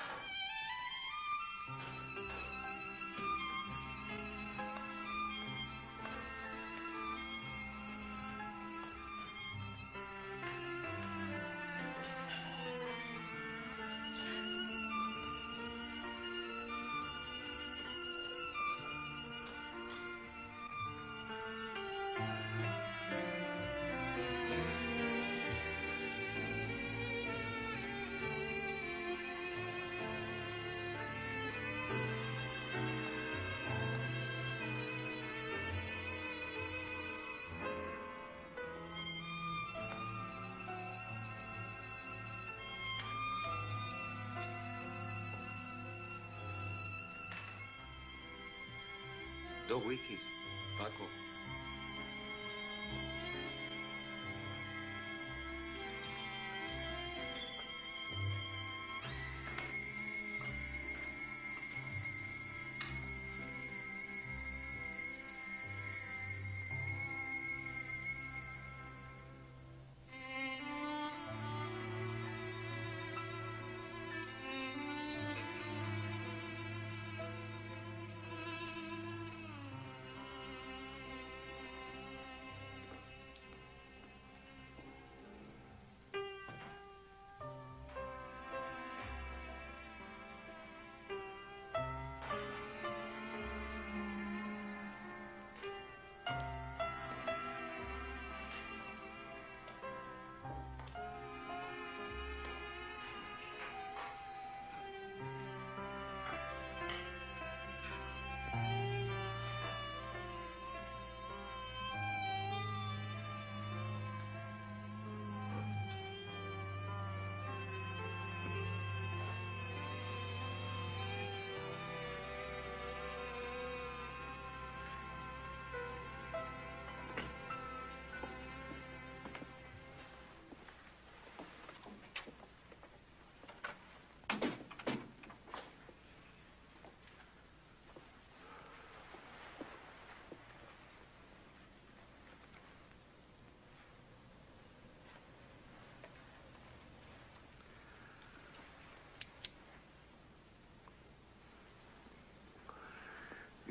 Dos whiskies, Paco.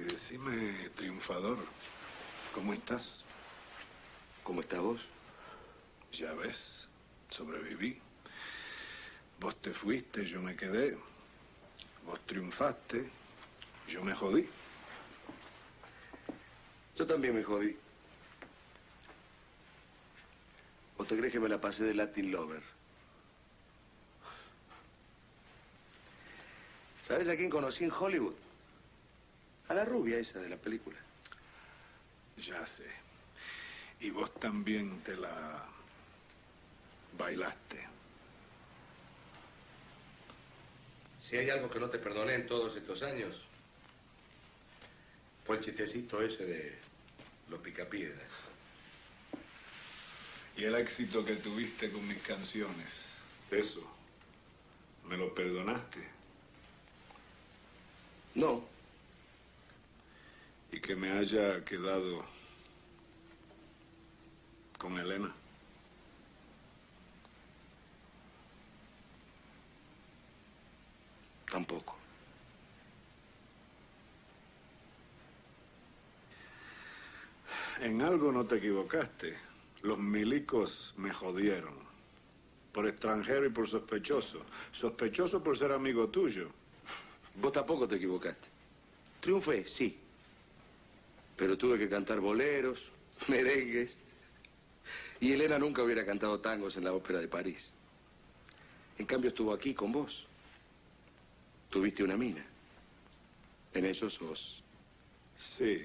Decime, triunfador, ¿cómo estás? ¿Cómo estás vos? Ya ves, sobreviví. Vos te fuiste, yo me quedé. Vos triunfaste, yo me jodí. Yo también me jodí. ¿O te crees que me la pasé de Latin Lover? ¿Sabes a quién conocí en Hollywood? A la rubia esa de la película. Ya sé. Y vos también te la bailaste. Si hay algo que no te perdoné en todos estos años, fue el chistecito ese de los picapiedras. Y el éxito que tuviste con mis canciones, eso, ¿me lo perdonaste? No. Y que me haya quedado con Elena. Tampoco. En algo no te equivocaste. Los milicos me jodieron. Por extranjero y por sospechoso. Sospechoso por ser amigo tuyo. Vos tampoco te equivocaste. Triunfé, sí. Pero tuve que cantar boleros, merengues. Y Elena nunca hubiera cantado tangos en la Ópera de París. En cambio estuvo aquí con vos. Tuviste una mina. En eso sos. Sí.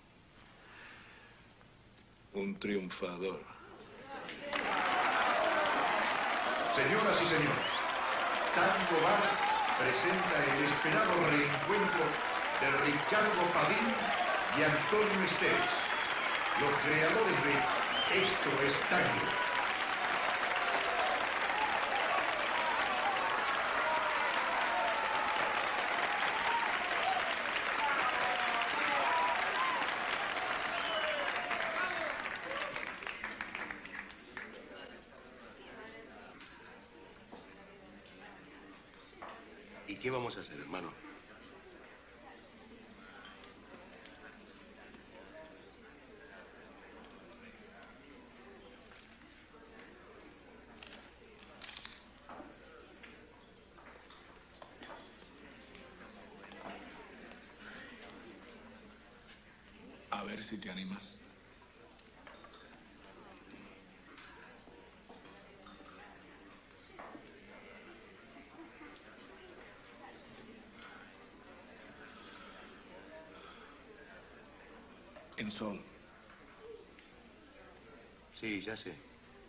Un triunfador. Señoras y señores, Tango Bar presenta el esperado reencuentro de Ricardo Padín y Antonio Esteves, los creadores de Esto es Tango. ¿Y qué vamos a hacer, hermano? A ver si te animas. En sol. Sí, ya sé.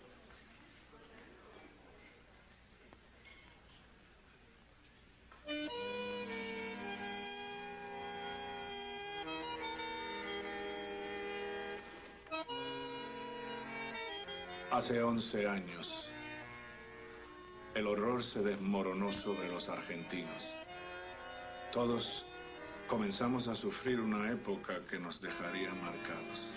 Hace once años, el horror se desmoronó sobre los argentinos. Todos comenzamos a sufrir una época que nos dejaría marcados.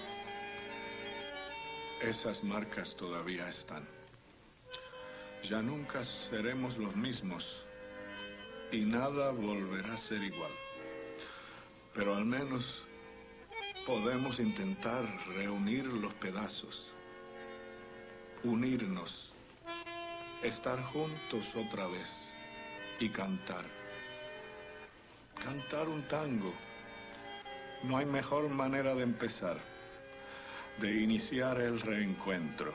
Esas marcas todavía están. Ya nunca seremos los mismos y nada volverá a ser igual. Pero al menos podemos intentar reunir los pedazos, unirnos, estar juntos otra vez y cantar. Cantar un tango. No hay mejor manera de empezar, de iniciar el reencuentro.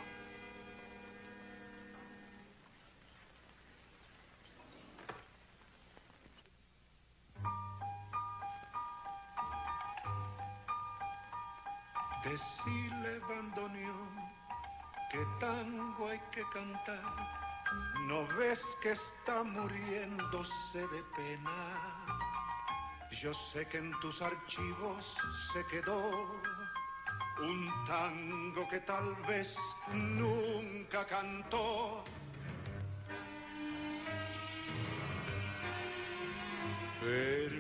Decile, bandoneón, que tango hay que cantar. ¿No ves que está muriéndose de pena? Yo sé que en tus archivos se quedó un tango que tal vez nunca cantó. Permíteme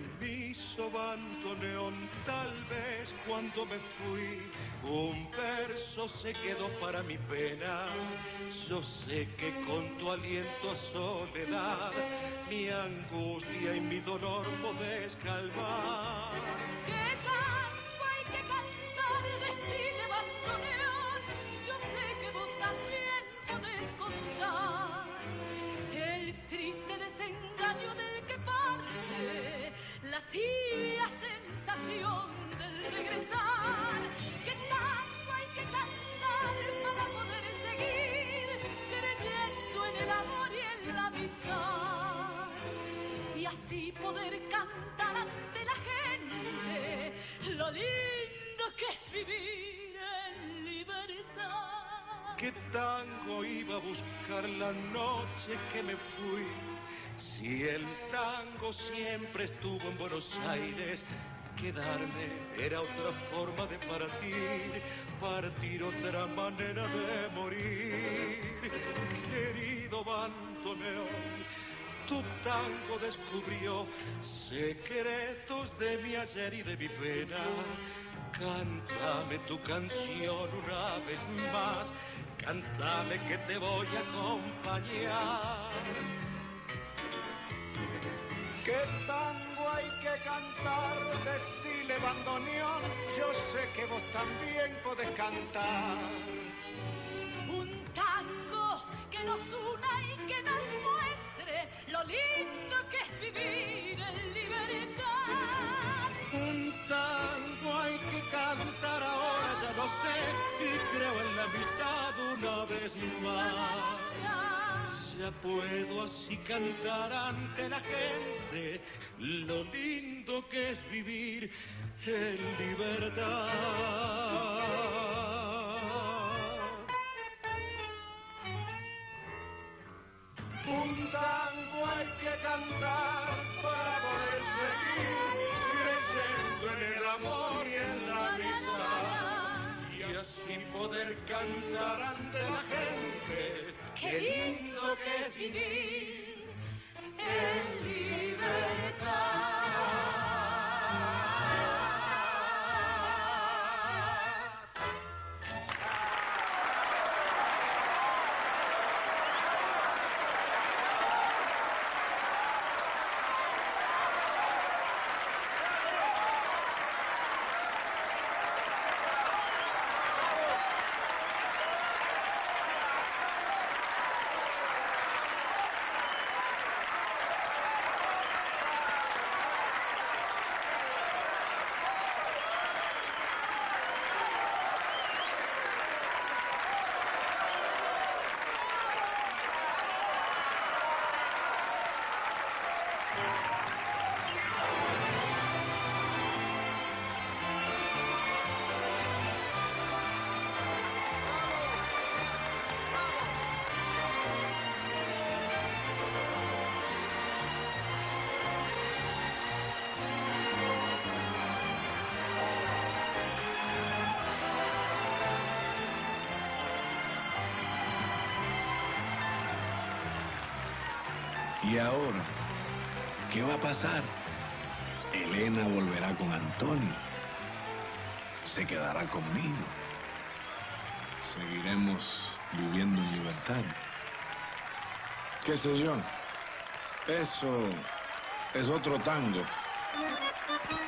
hizo bandoneón, tal vez cuando me fui, un verso se quedó para mi pena. Yo sé que con tu aliento a soledad, mi angustia y mi dolor podés calmar. ¿Qué tanto hay que cantar? Decide bandoneón, yo sé que vos también podés contar el triste desengaño del que parte, la tibia sensación del regresar. ¿Qué tanto hay que cantar para poder seguir creyendo en el amor y en la amistad? Y así poder cantar ante la gente lo lindo que es vivir en libertad. ¿Qué tango iba a buscar la noche que me fui? Si el tango siempre estuvo en Buenos Aires, quedarme era otra forma de partir, partir otra manera de morir. Querido bandoneón, tu tango descubrió secretos de mi ayer y de mi pena. Cántame tu canción una vez más, cántame que te voy a acompañar. ¿Qué tango hay que cantar? Decile bandoneón, yo sé que vos también podés cantar. Un tango que nos una y que nos muestre lo lindo que es vivir en libertad. Un tango hay que cantar ahora, ya lo sé, y creo en la amistad una vez más. Ya puedo así cantar ante la gente lo lindo que es vivir en libertad. Un tango hay que cantar para poder seguir creyendo en el amor y en la amistad. Y así poder cantar ante la gente qué lindo que es vivir en libertad. ¿Y ahora qué va a pasar? Elena volverá con Antonio. Se quedará conmigo. Seguiremos viviendo en libertad. ¿Qué sé yo? Eso es otro tango.